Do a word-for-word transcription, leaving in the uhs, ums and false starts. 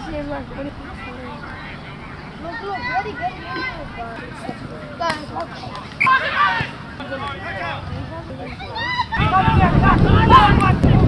seems like what it Look, look, what he getting into it, guys, okay.